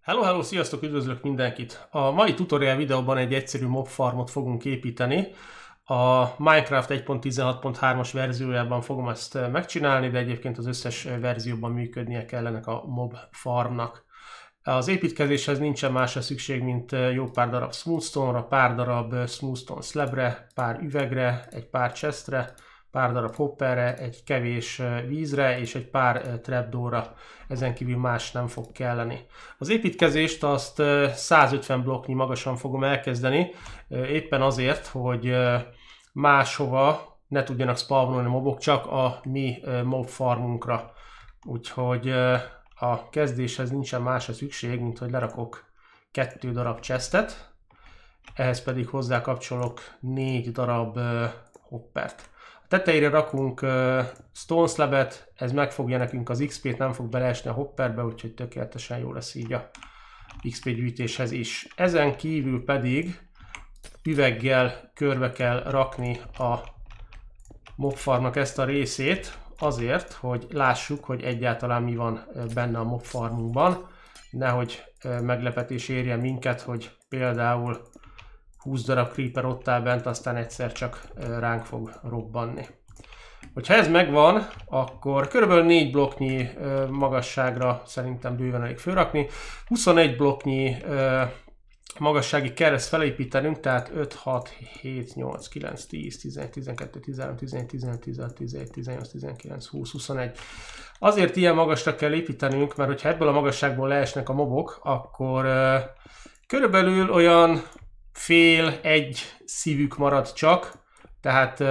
Hello, sziasztok, üdvözlök mindenkit! A mai tutorial videóban egy egyszerű mob farmot fogunk építeni. A Minecraft 1.16.3-as verziójában fogom ezt megcsinálni, de egyébként az összes verzióban működnie kellene a mob farmnak. Az építkezéshez nincsen másra szükség, mint jó pár darab smoothstone-ra, pár darab smoothstone slabbre, pár üvegre, egy pár chestre, pár darab hopperre, egy kevés vízre és egy pár trapdoorra. Ezen kívül más nem fog kelleni. Az építkezést azt 150 blokknyi magasan fogom elkezdeni, éppen azért, hogy máshova ne tudjanak spawnolni mobok, csak a mi mob farmunkra. Úgyhogy a kezdéshez nincsen másra szükség, mint hogy lerakok 2 darab chestet, ehhez pedig hozzá kapcsolok 4 darab hoppert. Tetejére rakunk stone slabet, ez megfogja nekünk az XP-t, nem fog beleesni a hopperbe, úgyhogy tökéletesen jó lesz így a XP gyűjtéshez is. Ezen kívül pedig üveggel körbe kell rakni a mobfarmnak ezt a részét, azért, hogy lássuk, hogy egyáltalán mi van benne a mobfarmunkban. Nehogy meglepetés érje minket, hogy például 20 darab creeper ott áll bent, aztán egyszer csak ránk fog robbanni. Hogyha ez megvan, akkor körülbelül 4 blokknyi magasságra szerintem bőven elég fölrakni. 21 blokknyi magassági kell ezt felépítenünk, tehát 5, 6, 7, 8, 9, 10, 11, 12, 13, 14, 15, 16, 17, 18, 19, 20, 21. Azért ilyen magasra kell építenünk, mert hogyha ebből a magasságból leesnek a mobok, akkor körülbelül olyan fél-egy szívük marad csak, tehát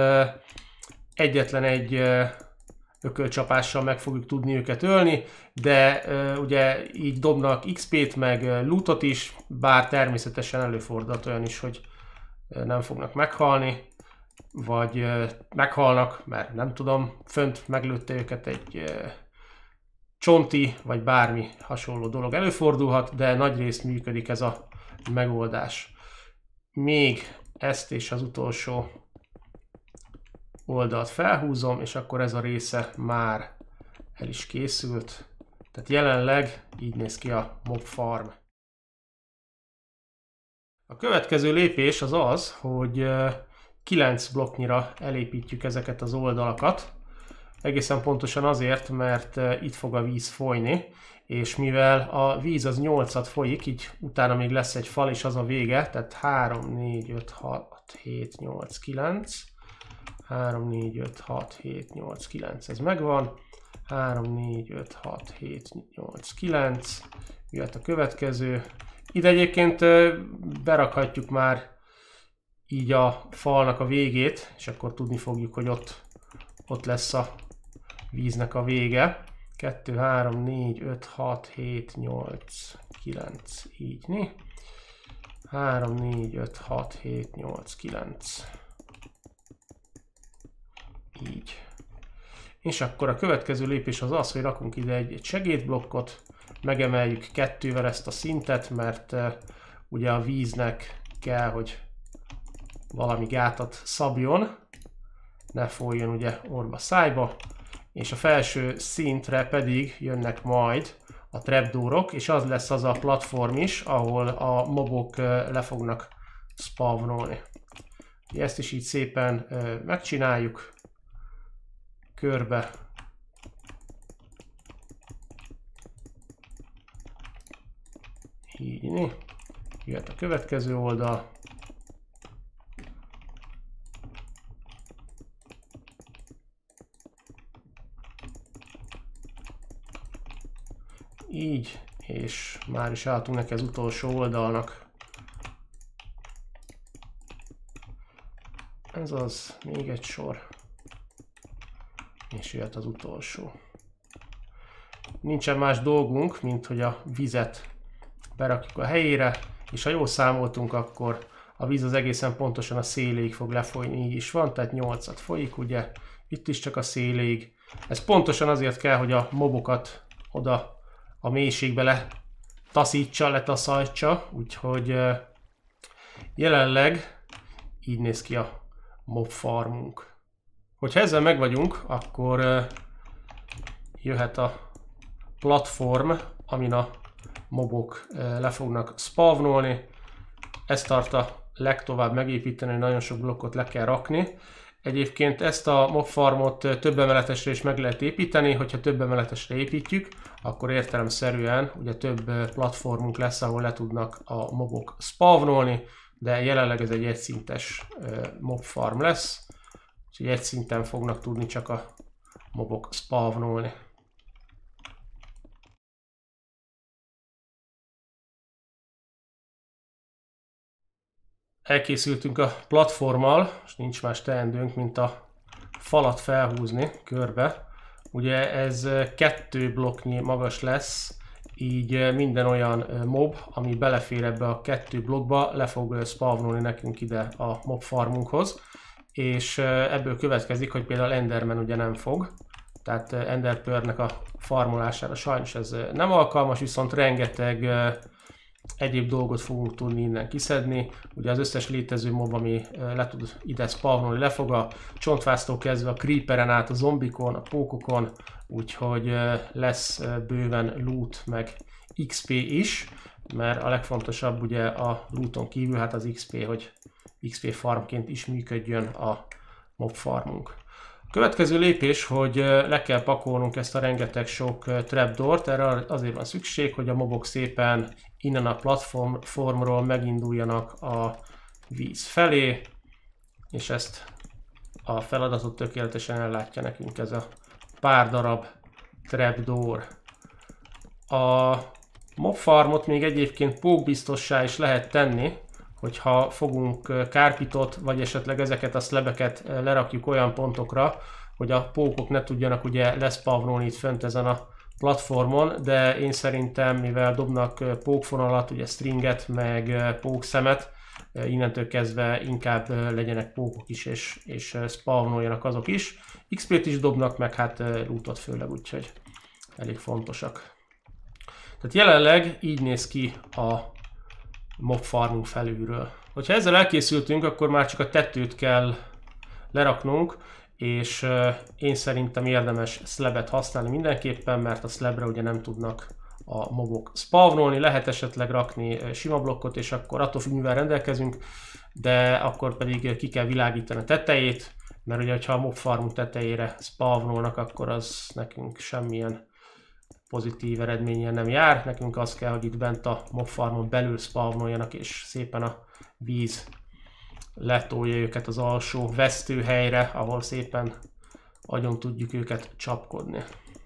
egyetlen egy ökölcsapással meg fogjuk tudni őket ölni, de ugye így dobnak XP-t meg lootot is, bár természetesen előfordulhat olyan is, hogy nem fognak meghalni, vagy meghalnak, mert nem tudom, fönt meglőtte őket egy csonti, vagy bármi hasonló dolog előfordulhat, de nagyrészt működik ez a megoldás. Még ezt és az utolsó oldalt felhúzom, és akkor ez a része már el is készült. Tehát jelenleg így néz ki a mob farm. A következő lépés az az, hogy 9 blokknyira elépítjük ezeket az oldalakat. Egészen pontosan azért, mert itt fog a víz folyni, és mivel a víz az 8-at folyik, így utána még lesz egy fal, és az a vége, tehát 3, 4, 5, 6, 7, 8, 9, 3, 4, 5, 6, 7, 8, 9, ez megvan, 3, 4, 5, 6, 7, 8, 9, jöhet a következő. Ide egyébként berakhatjuk már így a falnak a végét, és akkor tudni fogjuk, hogy ott lesz a víznek a vége. 2, 3, 4, 5, 6, 7, 8, 9, így, né? 3, 4, 5, 6, 7, 8, 9. Így. És akkor a következő lépés az az, hogy rakunk ide egy segédblokkot, megemeljük 2-vel ezt a szintet, mert ugye a víznek kell, hogy valami gátat szabjon, ne folyjon ugye orba szájba, és a felső szintre pedig jönnek majd a trapdoorok, és az lesz az a platform is, ahol a mobok le fognak spawnolni. Ezt is így szépen megcsináljuk, körbe. Így, né? Jöhet a következő oldal. Így, és már is álltunk neki az utolsó oldalnak. Ez az, még egy sor. És jöhet az utolsó. Nincsen más dolgunk, mint hogy a vizet berakjuk a helyére, és ha jól számoltunk, akkor a víz az egészen pontosan a széléig fog lefolyni, így is van, tehát 8-at folyik, ugye, itt is csak a széléig. Ez pontosan azért kell, hogy a mobokat oda a mélységbe letaszítsa, úgyhogy jelenleg így néz ki a mob farmunk. Hogyha ezzel megvagyunk, akkor jöhet a platform, amin a mobok le fognak spawnolni. Ez tart a legtovább megépíteni, nagyon sok blokkot le kell rakni. Egyébként ezt a mob farmot több emeletesre is meg lehet építeni, hogyha több emeletesre építjük, akkor értelemszerűen ugye több platformunk lesz, ahol le tudnak a mobok spawnolni, de jelenleg ez egy egyszintes mob farm lesz, úgyhogy egy szinten fognak tudni csak a mobok spawnolni. Elkészültünk a platformmal, és nincs más teendőnk, mint a falat felhúzni körbe. Ugye ez 2 blokknyi magas lesz, így minden olyan mob, ami belefér ebbe a 2 blokkba, le fog spawnolni nekünk ide a mob farmunkhoz. És ebből következik, hogy például Enderman ugye nem fog. Tehát Ender Pearl-nek a farmolására sajnos ez nem alkalmas, viszont rengeteg egyéb dolgot fogunk tudni innen kiszedni. Ugye az összes létező mob, ami le tud ide spawnolni, le fog a csontváztól kezdve a creeperen át, a zombikon, a pókokon, úgyhogy lesz bőven loot meg XP is, mert a legfontosabb ugye a looton kívül hát az XP, hogy XP farmként is működjön a mob farmunk. A következő lépés, hogy le kell pakolnunk ezt a rengeteg sok trapdoort, erre azért van szükség, hogy a mobok szépen innen a platformról meginduljanak a víz felé, és ezt a feladatot tökéletesen ellátja nekünk ez a pár darab trapdoor. A mob farmot még egyébként pókbiztossá is lehet tenni, hogyha fogunk kárpitot, vagy esetleg ezeket a slabeket lerakjuk olyan pontokra, hogy a pókok ne tudjanak ugye leszpawnolni itt fönt ezen a platformon, de én szerintem, mivel dobnak pókfonalat, ugye stringet, meg pókszemet, innentől kezdve inkább legyenek pókok is, és spawnoljanak azok is. XP-t is dobnak, meg hát lootot főleg, úgyhogy elég fontosak. Tehát jelenleg így néz ki a mob farmunk felülről. Hogyha ezzel elkészültünk, akkor már csak a tetőt kell leraknunk, és én szerintem érdemes slabet használni mindenképpen, mert a slabre ugye nem tudnak a mobok spawnolni, lehet esetleg rakni sima blokkot, és akkor attól függ, mivel rendelkezünk, de akkor pedig ki kell világítani a tetejét, mert ugye, ha a mob farmunk tetejére spawnolnak, akkor az nekünk semmilyen pozitív eredményen nem jár. Nekünk az kell, hogy itt bent a mob farmon belül spawnoljanak, és szépen a víz letolja őket az alsó vesztőhelyre, ahol szépen agyon tudjuk őket csapkodni.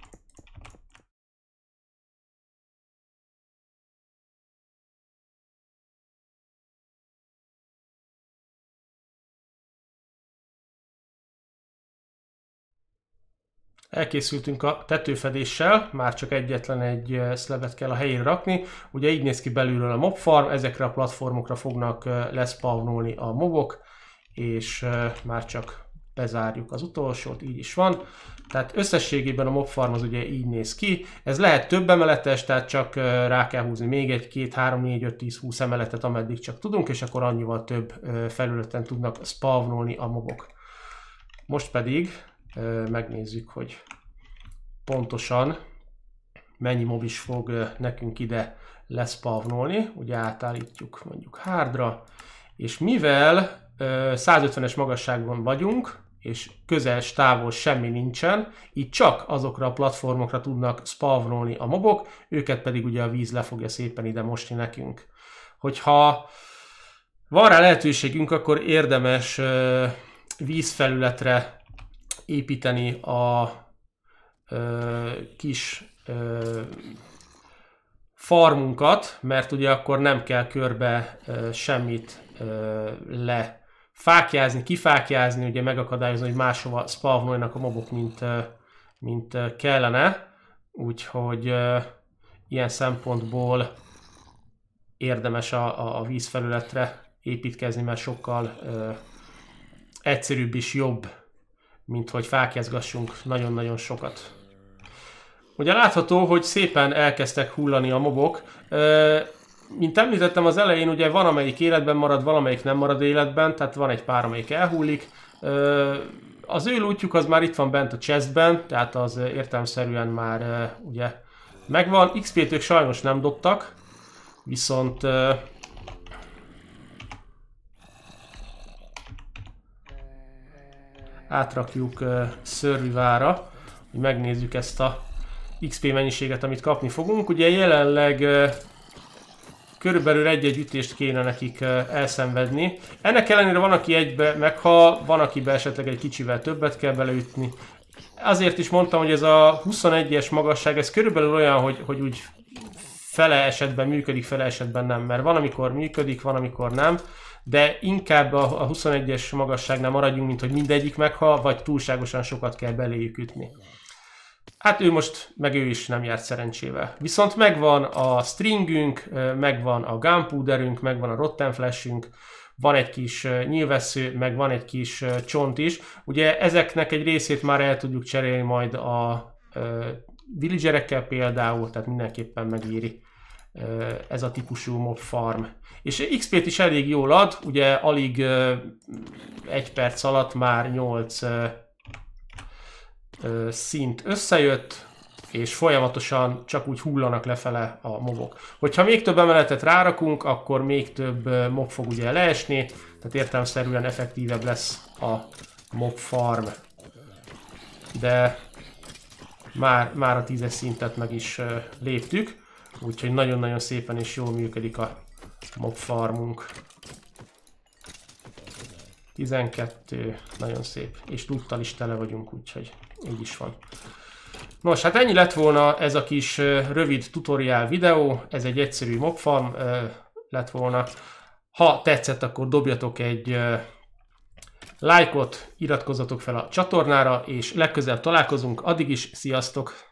Elkészültünk a tetőfedéssel, már csak egyetlen egy slabet kell a helyére rakni. Ugye így néz ki belülről a mob farm, ezekre a platformokra fognak leszpawnolni a mobok, és már csak bezárjuk az utolsót, így is van. Tehát összességében a mob farm az ugye így néz ki. Ez lehet több emeletes, tehát csak rá kell húzni még egy, 2, 3, 4, 5, 10, 20 emeletet, ameddig csak tudunk, és akkor annyival több felületen tudnak spawnolni a mobok. Most pedig megnézzük, hogy pontosan mennyi mob is fog nekünk ide leszpawnolni. Ugye átállítjuk mondjuk hardra, és mivel 150-es magasságban vagyunk, és közel távol semmi nincsen, így csak azokra a platformokra tudnak spawnolni a mobok, őket pedig ugye a víz le fogja szépen ide mosni nekünk. Hogyha van rá lehetőségünk, akkor érdemes vízfelületre építeni a kis farmunkat, mert ugye akkor nem kell körbe semmit lefákjázni, kifákjázni, ugye megakadályozni, hogy máshova spawnoljanak a mobok, mint kellene. Úgyhogy ilyen szempontból érdemes a vízfelületre építkezni, mert sokkal egyszerűbb és jobb, mint hogy fákjázgassunk nagyon-nagyon sokat. Ugye látható, hogy szépen elkezdtek hullani a mobok. Mint említettem az elején, ugye van amelyik életben marad, valamelyik nem marad életben, tehát van egy pár, amelyik elhullik. Az ő lootjuk az már itt van bent a chestben, tehát az értelemszerűen már ugye megvan. XP-t ők sajnos nem dobtak, Viszont átrakjuk Survivalra, hogy megnézzük ezt a XP mennyiséget, amit kapni fogunk. Ugye jelenleg körülbelül egy-egy ütést kéne nekik elszenvedni. Ennek ellenére van, aki egybe meghal, van, akibe esetleg egy kicsivel többet kell beleütni. Azért is mondtam, hogy ez a 21-es magasság, ez körülbelül olyan, hogy úgy fele esetben működik, fele esetben nem. Mert van, amikor működik, van, amikor nem. De inkább a 21-es magasságnál maradjunk, mint hogy mindegyik meghal, vagy túlságosan sokat kell beléjük ütni. Hát ő most, meg ő is nem járt szerencsével. Viszont megvan a stringünk, megvan a gunpowderünk, megvan a rotten flashünk, van egy kis nyílvessző, meg van egy kis csont is. Ugye ezeknek egy részét már el tudjuk cserélni majd a villagerekkel például, tehát mindenképpen megéri ez a típusú mob farm. És XP-t is elég jól ad, ugye alig 1 perc alatt már 8 szint összejött, és folyamatosan csak úgy hullanak lefele a mobok. Hogyha még több emeletet rárakunk, akkor még több mob fog ugye leesni, tehát értelemszerűen effektívebb lesz a mob farm. De már a 10-es szintet meg is léptük, úgyhogy nagyon-nagyon szépen és jól működik a mob farmunk. 12, nagyon szép, és loottal is tele vagyunk, úgyhogy így is van. Nos, hát ennyi lett volna ez a kis rövid tutoriál videó, ez egy egyszerű mobfarm lett volna. Ha tetszett, akkor dobjatok egy lájkot, iratkozzatok fel a csatornára, és legközelebb találkozunk, addig is sziasztok!